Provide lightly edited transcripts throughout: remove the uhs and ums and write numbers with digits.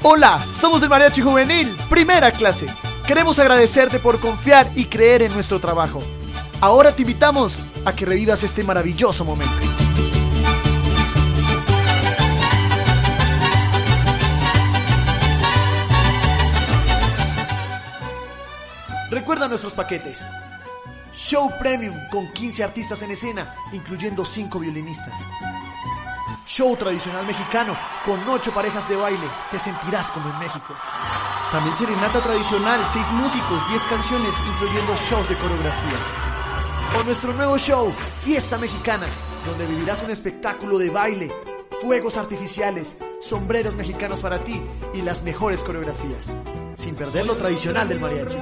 Hola, somos el Mariachi Juvenil, primera clase. Queremos agradecerte por confiar y creer en nuestro trabajo. Ahora te invitamos a que revivas este maravilloso momento. Recuerda nuestros paquetes. Show Premium con 15 artistas en escena, incluyendo 5 violinistas. Show tradicional mexicano con 8 parejas de baile, te sentirás como en México. También serenata tradicional, 6 músicos, 10 canciones, incluyendo shows de coreografías. O nuestro nuevo show, Fiesta Mexicana, donde vivirás un espectáculo de baile, fuegos artificiales, sombreros mexicanos para ti y las mejores coreografías, sin perder lo tradicional del mariachi.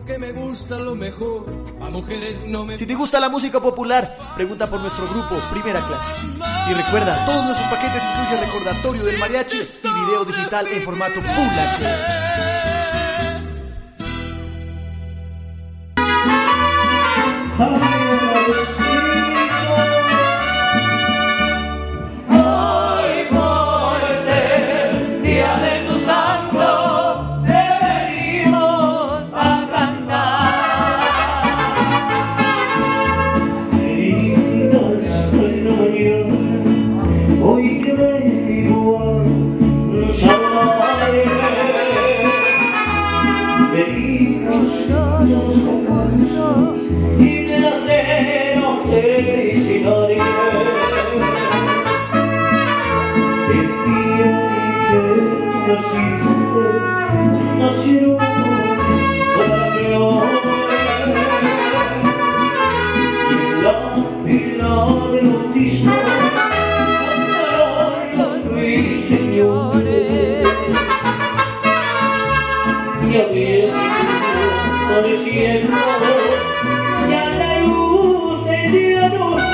Si te gusta la música popular, pregunta por nuestro grupo Primera Clase. Y recuerda, todos nuestros paquetes incluyen recordatorio del mariachi y video digital en formato Full HD. Nacieron todas las flores y la pila del bautismo cantaron los ruiseñores y amaneciendo ya la luz del día anuncia.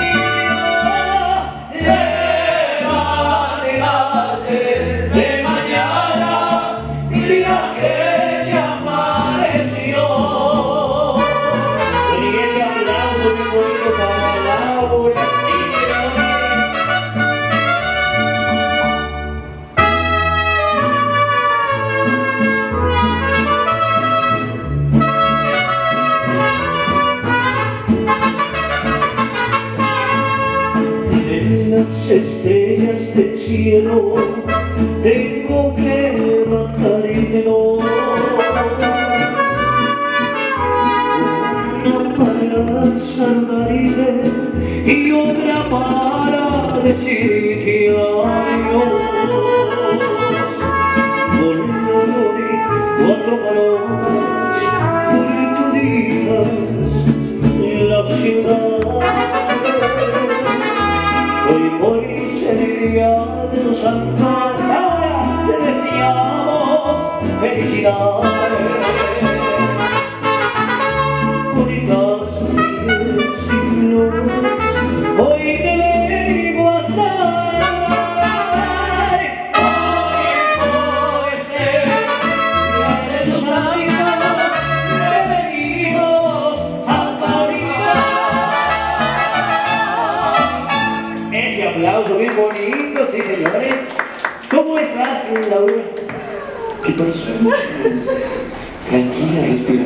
Levántate de mañana, mira que ya amaneció. Oye, ese aplauso muy bonito para Laura, sí, de las estrellas del cielo tengo que bajar y te doy una para saludarte y otra para decirte adiós. Volaré 4 palomas perdidas en la ciudad. Hoy sería de los santos, ahora te deseamos felicidades. Coritas y flores, hoy te vengo a saludar. Hoy ser día de los santos, te venimos a caminar. Ese aplauso bien bonito, sí señores. ¿Cómo estás, Laura? ¿Qué pasó? Tranquila, respira.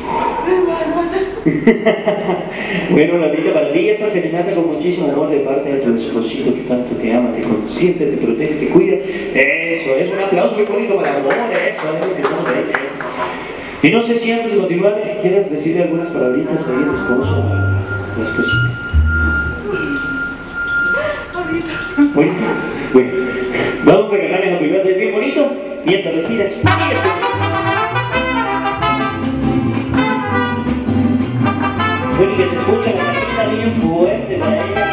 Bueno, Laurita, para ti esa serenata con muchísimo amor de parte de tu esposito que tanto te ama, te consiente, te protege, te cuida. Eso, es un aplauso muy bonito para el amor, eso, es que estamos ahí, eso. Y no sé si antes de continuar quieras decirle algunas palabritas ahí al esposo, a la esposita. ¿Bonito? Bueno, vamos a ganarles la primera de bien bonito mientras respiras. Bueno, que se escucha la carita bien fuerte para ella.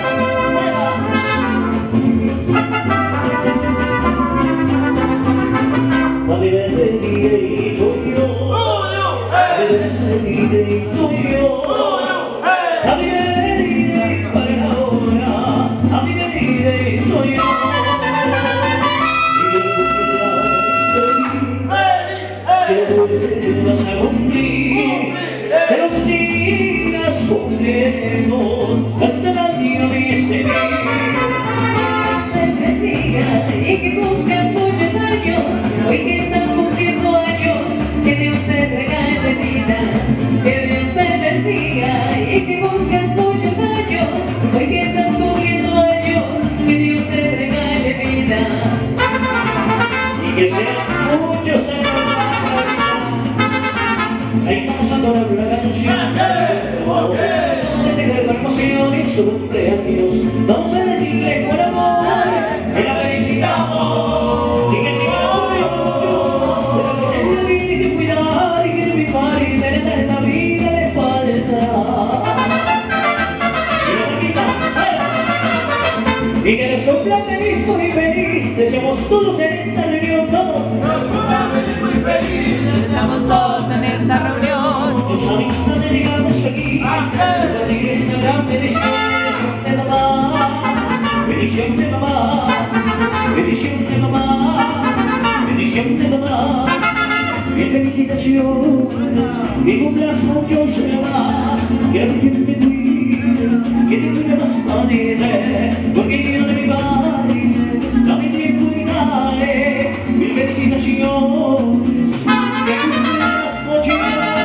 su cumpleaños. Vamos a decirle con amor que la felicitamos y que siga orgullosos de la que ella tiene que cuidar y que mi padre merece en la vida le falta. Y que les cumpla feliz, muy feliz, deseamos todos en esta reunión, todos. Nos cumpla feliz, muy feliz, deseamos todos en esta reunión. Tus amistades llegamos aquí, compartir esta gran bendición de mamá, bendición de mamá, bendición de mamá, bendición de mamá. Mil felicitaciones y cumplas muchos más, que la Virgen te cuide, que te cuide bastante, porque yo de mi padre también te cuidaré. Mil felicitaciones, que cumplas muchos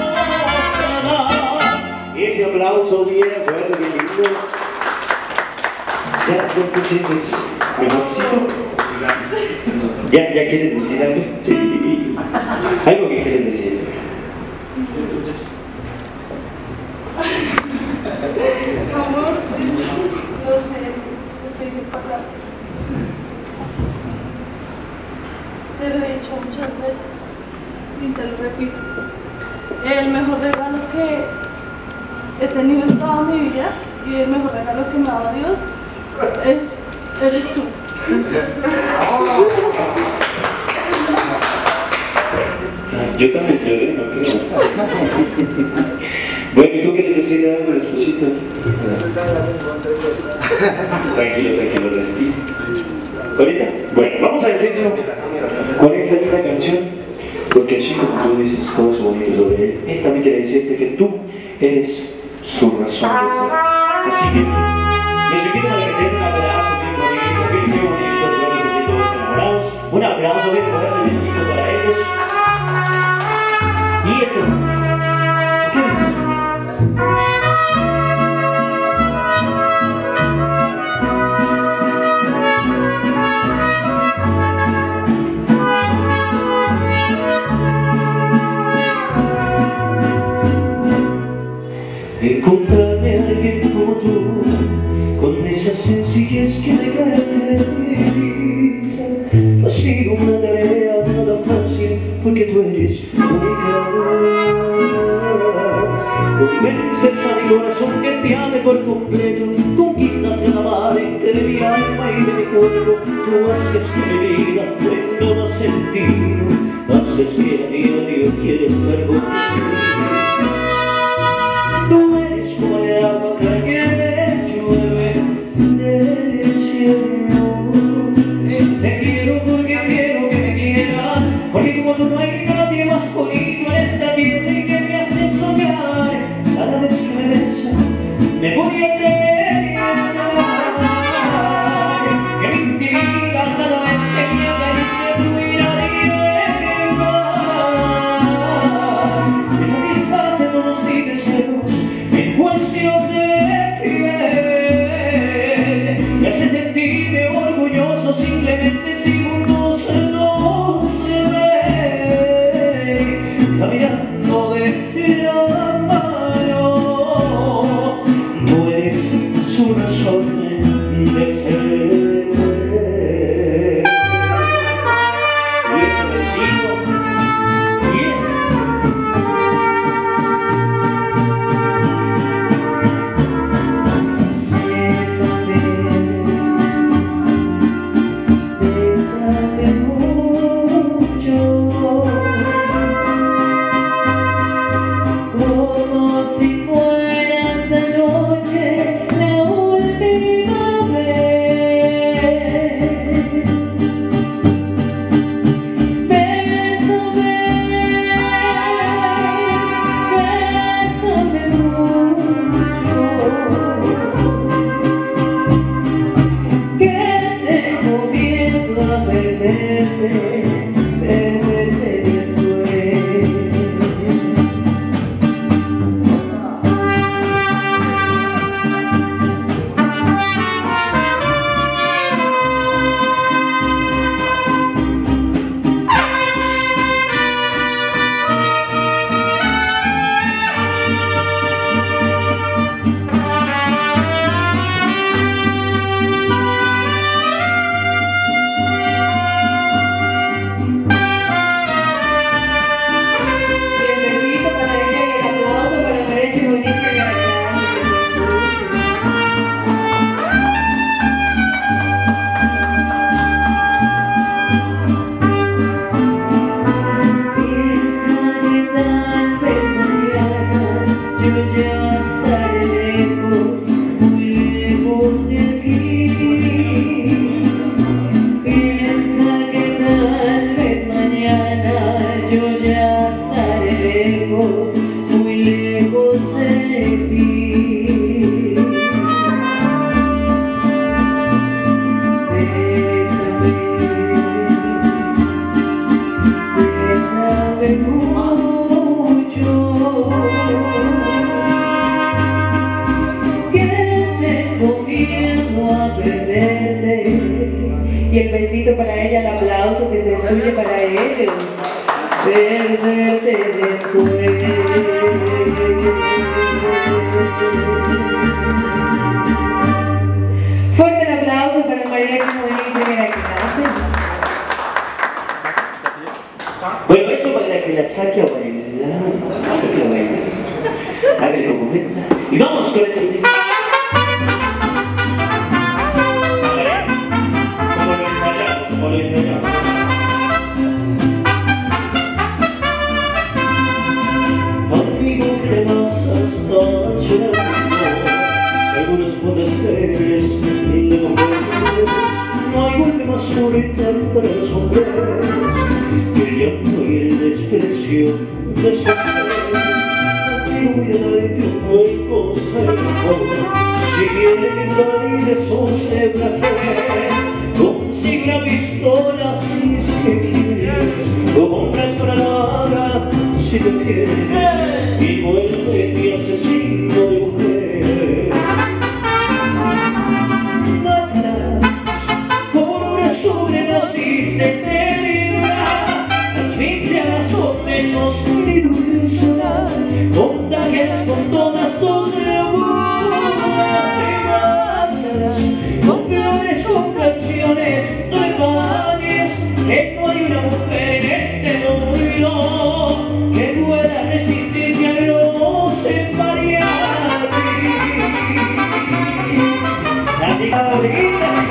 más. Y ese aplauso bien fuerte, bien lindo. ¿Ya te sientes mejorcito? ¿Ya quieres decir algo? Sí. ¿Algo que quieres decir? Amor, pues, no sé, estoy sin palabras. Te lo he dicho muchas veces y te lo repito. El mejor regalo que he tenido en toda mi vida y el mejor regalo que me ha dado Dios eres tú. Yo también lloré, no creo. Bueno, ¿y tú quieres decir algo al esposito? Tranquilo, tranquilo, respira. ¿Ahorita? Bueno, vamos a decirlo con esta linda canción, porque así como tú dices todo eso bonito sobre él también quiere decirte que tú eres su razón de ser. Así que les invito para que se den un abrazo bien bonito, bien bonito, todos así todos enamorados. Un aplauso bien fuerte, bien bonito para ellos. Y eso, ¿qué dices? Encontrarme a alguien como tú, con esa sencillez que me caracteriza, no ha sido una tarea nada fácil, porque tú eres única. Convences a mi corazón que te ame por completo, conquistas cada parte de mi alma y de mi cuerpo. Tú haces que mi vida tenga más sentido, haces que a diario quiera estar contigo. Tú eres como el agua que llueve del cielo. Te quiero porque quiero que me quieras, porque como tú no hay nadie más bonito en esta tierra y que me hace soñar. Cada vez que me besas me voy a enterar que me intimida cada vez que me acaricia tu mirada y más. Me satisface todos mis deseos en cuestión de piel. Me hace sentirme orgulloso simplemente si juntos no se ven. Caminando de la mano, tú eres su razón de ser. Y ese besito, y ese Bésame mucho, como si fuera esta noche la última vez. besito para ella, el aplauso que se escuche para ellos. Perderte después. Fuerte el aplauso para Mariachi Juvenil Primera Clase. Bueno, eso para que la saque a bailar. La saque a bailar. A ver cómo comienza. Y vamos con este disco. A ver, ¿cómo lo ensayamos? Amigo, ¿qué más hasta llorando? Seguro es por deseos y de mujeres. No hay golpe más mortal para los hombres que el llanto y el desprecio de sus seres. Amigo, voy a darte un buen consejo. Sigue el baile de sus placeres. Consigue una pistola si es que quieres, o comprate una daga si te quieres, y vuélvete asesino de mujeres. Mátalas con una sobredosis de tequila, asfixialas con besos y dulzura, contagialas con todas tus locuras y mátalas con flores, con canciones. No le falles, que no hay una mujer en este mundo que pueda resistirse a los mariachis. Así que ahorita sí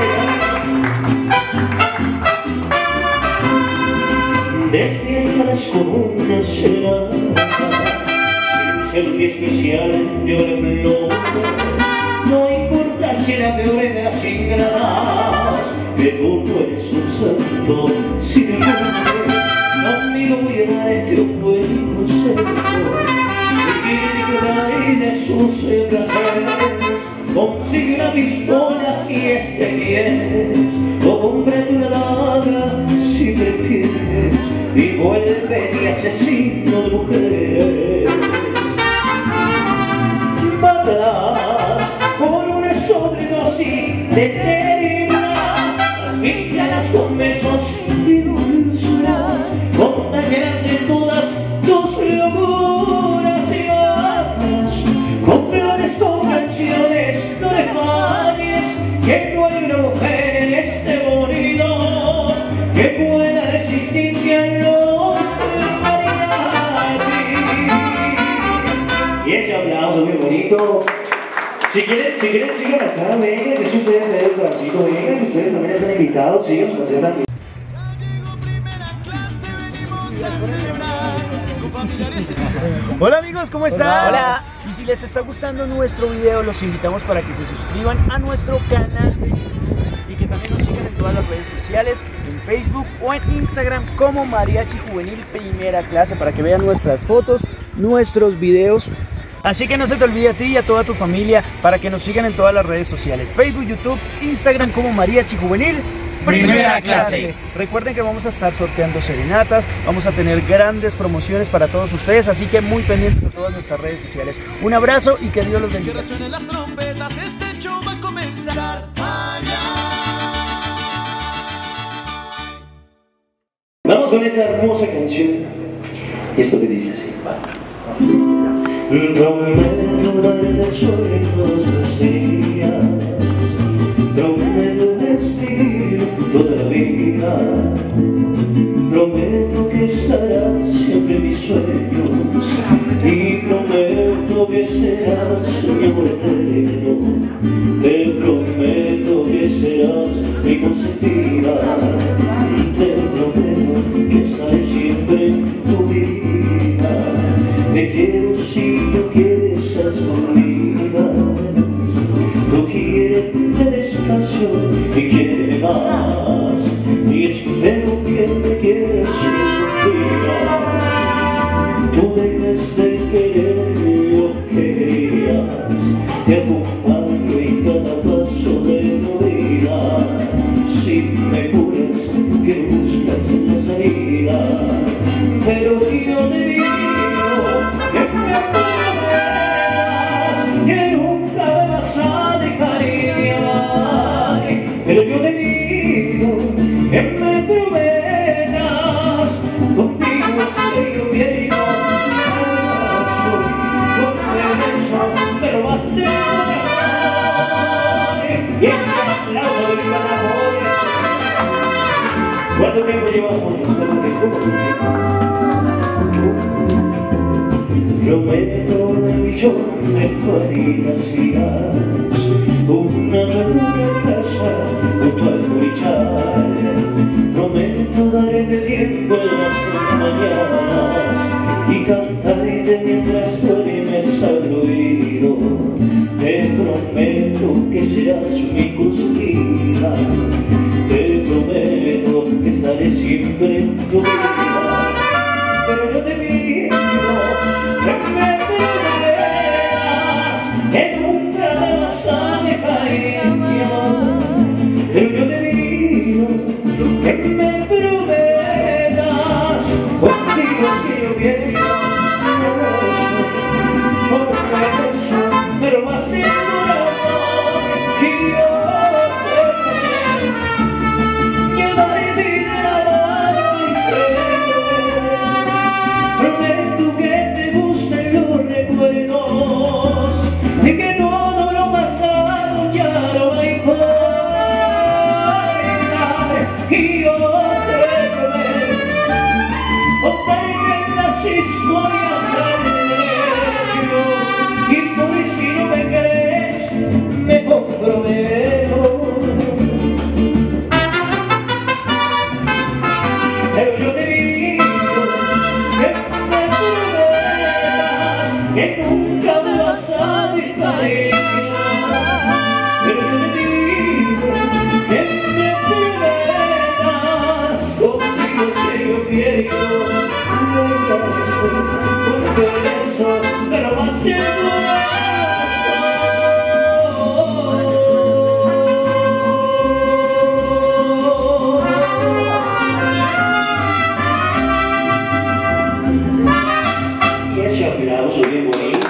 se despiértalas con una serenata, sin ser especial de flores. No importa si la peor de las ingratas, que tú no eres un santo si me mueres. Amigo, voy a darte un buen consejo. Sigue el baile de sus placeres. Consigue una pistola si es que quieres, o cómprate una daga si prefieres, y vuélvete asesino de mujeres. Mátalas con una sobredosis de tequila, asfixialas con besos y dulzuras, contagialas de todas tus locuras y mátalas con flores, con canciones. No le falles, que no hay una mujer en este mundo que pueda resistirse a los mariachis. Y ese aplauso muy bonito. Si quieren sigan acá, vengan, que si ustedes se den el corazoncito, vengan, que ustedes también están invitados, sigan su concierto también. Hola amigos, ¿cómo están? Hola. Y si les está gustando nuestro video, los invitamos para que se suscriban a nuestro canal y que también nos sigan en todas las redes sociales, en Facebook o en Instagram como Mariachi Juvenil Primera Clase, para que vean nuestras fotos, nuestros videos. Así que no se te olvide a ti y a toda tu familia para que nos sigan en todas las redes sociales, Facebook, YouTube, Instagram como Mariachi Juvenil Primera Clase. Recuerden que vamos a estar sorteando serenatas, vamos a tener grandes promociones para todos ustedes, así que muy pendientes de todas nuestras redes sociales. Un abrazo y que Dios los bendiga. Que resuenen las trompetas, este show va a comenzar. Vamos con esta hermosa canción. Y esto que dice así. Prometo darte sueños los días, prometo vestir toda la vida, prometo que estarás siempre en mis sueños y prometo que serás mi amor eterno. Te prometo que serás mi consentida, te prometo que estaré siempre en tu vida. Te quiero si tú quieres a escondidas, tú quieres despacio y quiere más, y espero que me quieras sin mentira. Tú dejas de querer lo que querías, te acompaño en cada paso de tu vida. Si me juras que buscas la salida, pero yo te digo que me prometas que nunca me vas a dejar ir. Pero yo te digo que Y ese aplauso de mis amores. ¿Cuánto tiempo llevamos juntos? ¿Cuánto tiempo? Prometo un millón de fantasías, una nueva casa junto al Morichal. Prometo darte tiempo en las mañanas y cantarte mientras duermes al oído. Te prometo que serás mi consejera, te prometo que estaré siempre en tu vida. Pero yo te pido que me perdones, que nunca me vas a dejar ir, mi amor. Pero yo te pido que me prometas, contigo es que yo quiero un beso, pero más bien corazón, y yo llevaré de la mano y prometo que te gusten los recuerdos y que todo lo pasado ya no va a importar. Y yo te prometo contarte las historias al derecho, y por si no me crees me comprometo. Pero yo te digo que me prometas que nunca me vas a dejar ir. Pero yo te digo que me prometas, contigo es que yo quiero un beso, pero más que y ese aplauso bien bonito.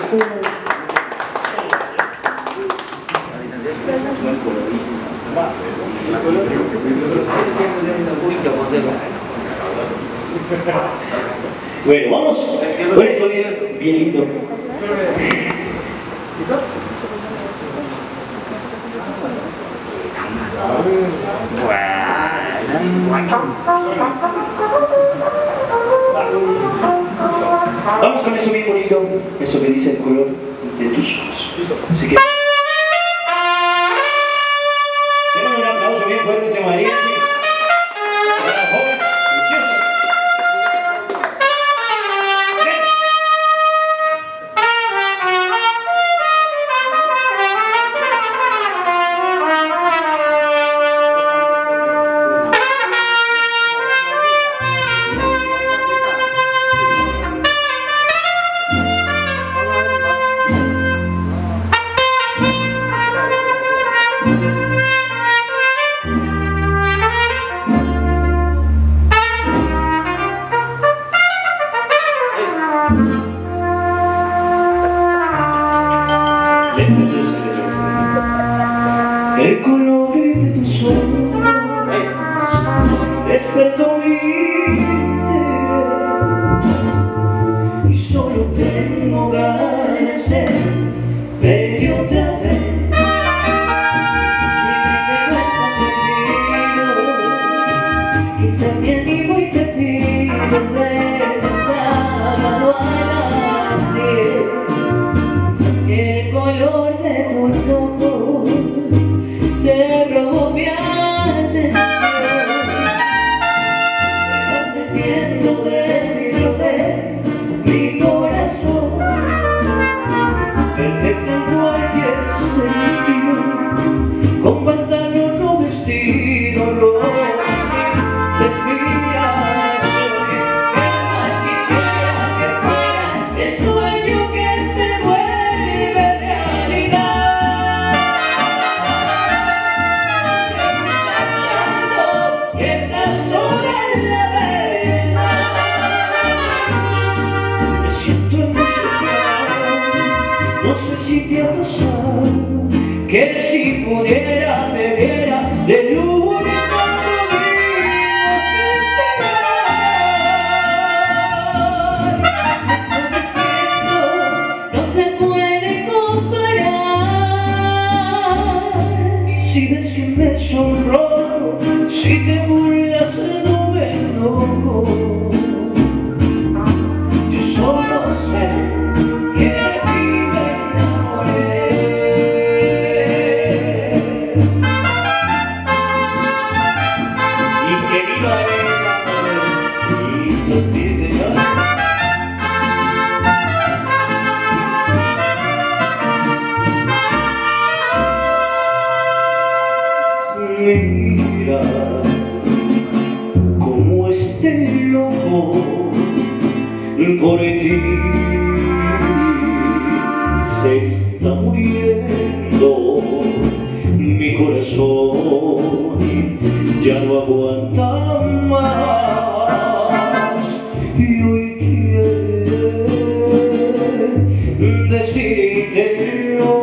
Bueno, vamos con eso bien lindo. Vamos con eso bien bonito, eso que dice el color de tus ojos. Así que denle un aplauso bien fuerte a María. Una joven preciosa. El color de tus ojos despertó mi interés y solo tengo ganas de verte otra vez. Quizás me animo y te pido verte sábado a las 10. El color de tus ojos se robó mi atención. Te vas metiendo dentro de mi corazón, Perfecto en cualquier sentido, con pantalón o vestido rosa, respiración. ¿qué más quisiera que fueras el sueño que se vuelve realidad? Que estás toda la verdad. Me siento emocionado, no sé si te ha pasado, que si pudiera te viera de lunes a domingo sin parar. Esto que siento no se puede comparar. Si Si te burlas no me enojo, yo solo sé que de ti me enamoré. Y que viva el amorcito, sí señor. Mira cómo este loco por ti se está muriendo. Mi corazón ya no aguanta más y hoy quiere decirte yo.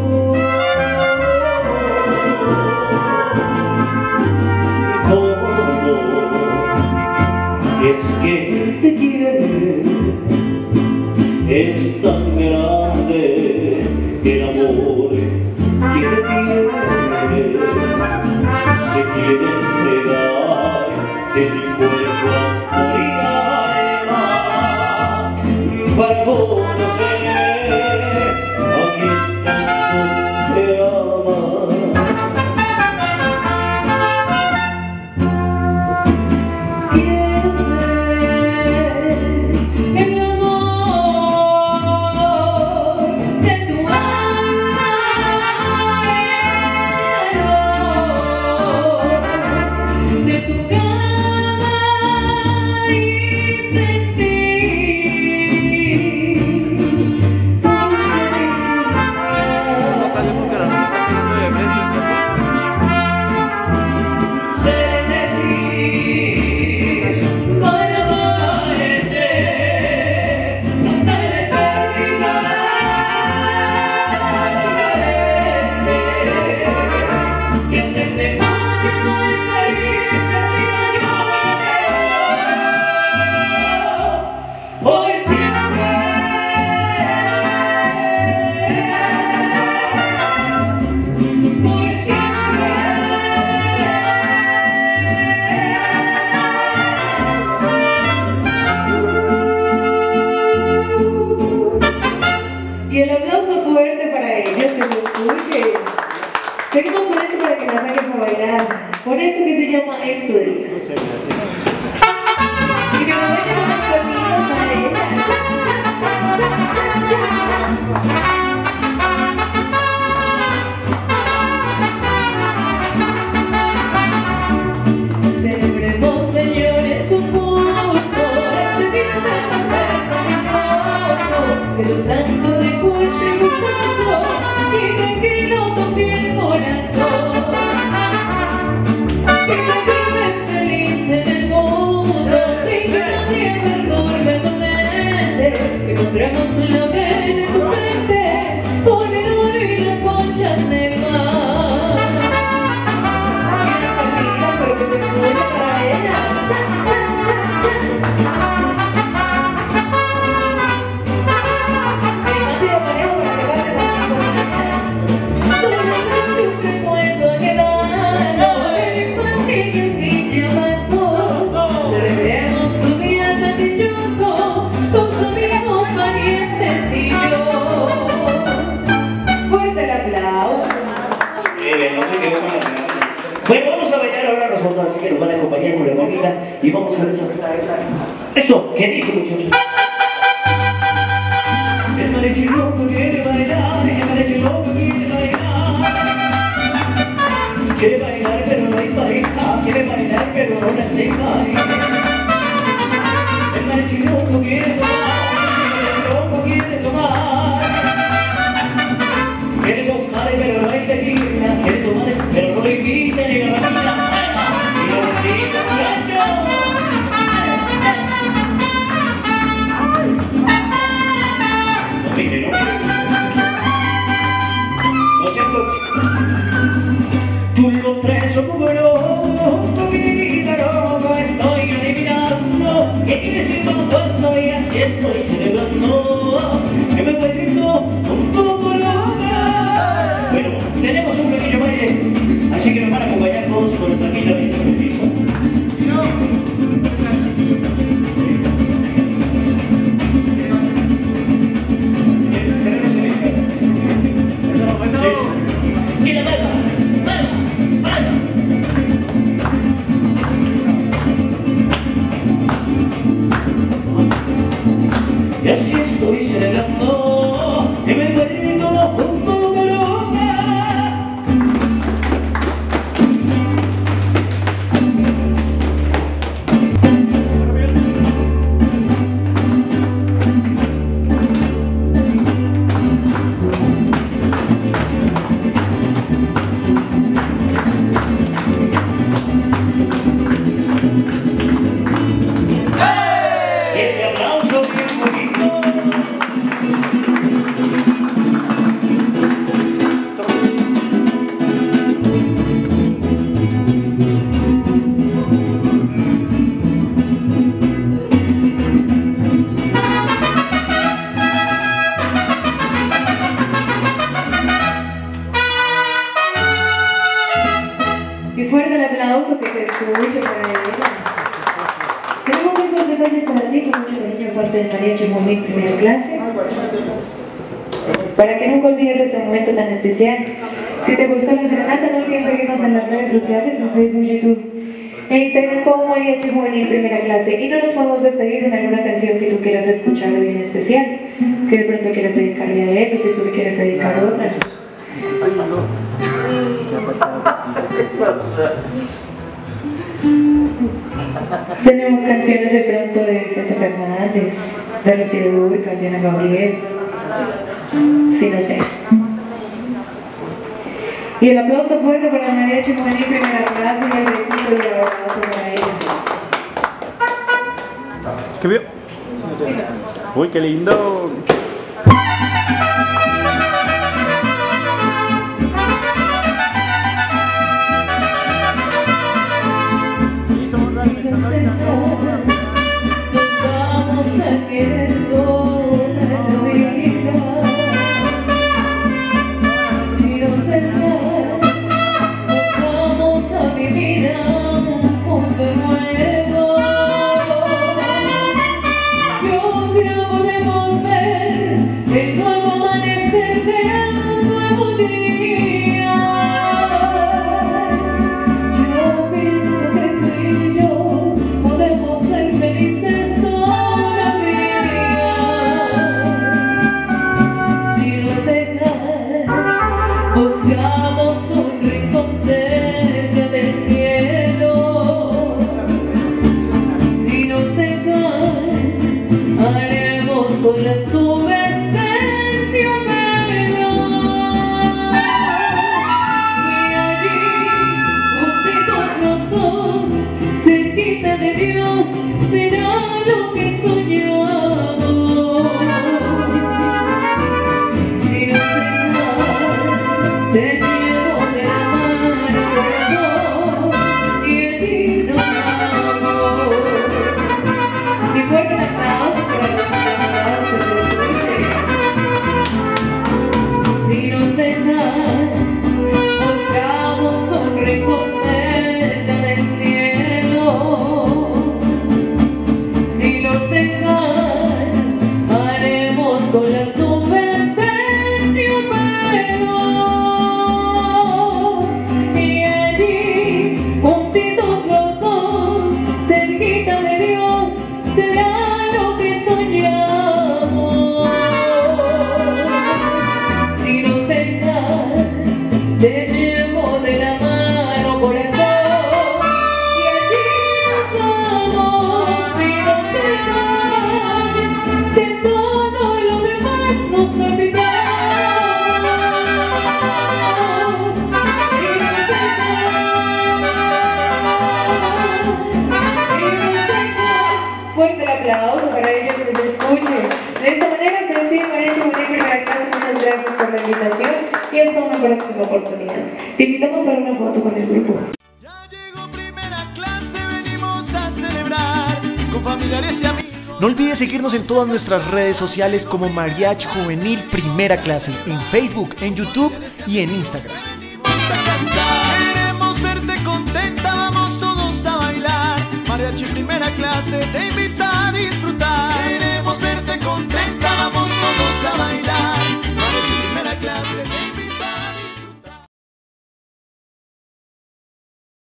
Es que él te quiere, es tan grande el amor que te tiene. Se quiere entregar el cuerpo, amor y alma para conocer a quien tanto te ama. Y el aplauso fuerte para ellos, que se escuche. Seguimos con esto para que la saques a bailar. Con esto que se llama En tu Día. Muchas gracias. Y que me vayan unas palmitas para ella. Celebremos, señores, con gusto este día de placer tan dichoso, que tu santo de cuerpo y gustoso y tranquilo tu fiel corazón, que te vive feliz en el mundo sin que nadie perturbe tu mente, que encontramos la vena en tu frente con el oro y las conchas del mar. Y las palmitas, pero que se escuche para ella. Bueno, vamos a bailar ahora nosotros, así que nos van a acompañar con la bonita y vamos a desarrollar esto, ¿qué dice, muchachos? El mariachi loco quiere bailar, el mariachi loco quiere bailar. Quiere bailar pero no hay pareja, quiere bailar pero no la sé bailar. El mariachi loco quiere tomar, el loco quiere tomar. Quiere tomar pero no hay tequila, quiere tomar pero no hay vino ni la vanilla. Y lo bonito, muchachos. No mire, no mire. No seas tóxico. Tú lo traes un poco loco, tu vida loco, estoy adivinando que tienes un cuando y así estoy celebrando que me vuelvo un poco loca. Bueno, tenemos un pequeño baile, así que nos van a acompañar. Seguimos con el taquilla de piso. Y la meta, y así estoy celebrando y me encuentro junto a una loca. Ese aplauso bien bonito. Y fuerte el aplauso que se escuche para ella. Tenemos estos detalles para ti con mucho cariño parte del Mariachi Juvenil Primera Clase. Para que nunca olvides ese momento tan especial. Si te gustó la serenata, no olvides seguirnos en las redes sociales, en Facebook, YouTube e Instagram como Mariachi Juvenil Primera Clase. Y no nos podemos despedir sin alguna canción que tú quieras escuchar hoy en especial, que de pronto quieras dedicarle a él o si tú le quieres dedicar a otra. Tenemos canciones de pronto de Vicente Fernández, de Rocío Dúrcal, de Ana Gabriel. Sí, no sé. Y el aplauso fuerte para Mariachi Juvenil Primera Clase y el besito y el abrazo para ella. ¿Qué vio? Uy, qué lindo. Nos vamos a querer toda la vida. Si nos dejan, nos vamos a vivir a un mundo nuevo. Yo creo podemos ver el nuevo amanecer de un nuevo día. Yo pienso que tú y yo podemos ser felices todavía. Si nos dejan, buscamos un rincón cerca del cielo. Si nos dejan, haremos con las nubes terciopelo. Y allí, juntitos los dos, cerquita de Dios, será lo que soñamos. Si nos dejan, te llevo de la mano corazón y allí nos vamos. Y fuerte el aplauso para los enamorados que se escuchen. Si nos dejan, buscamos un rincón cerca del cielo. Si nos dejan, haremos con las nubes terciopelo. Y allí, juntitos los dos, cerquita de Dios, será lo que soñamos. Si nos dejan, te llevo de la mano corazón y allí nos vamos. Si nos dejan, de todo lo demás nos olvidamos. Si nos dejan, fuerte el aplauso para ellos que se escuche. De esta manera se despide Mariachi Juvenil Primera Clase. Muchas gracias por la invitación y hasta una próxima oportunidad. Te invitamos para una foto con el grupo. Ya llegó Primera Clase, venimos a celebrar con familiares y amigos. No olvides seguirnos en todas nuestras redes sociales como Mariachi Juvenil Primera Clase, en Facebook, en YouTube y en Instagram.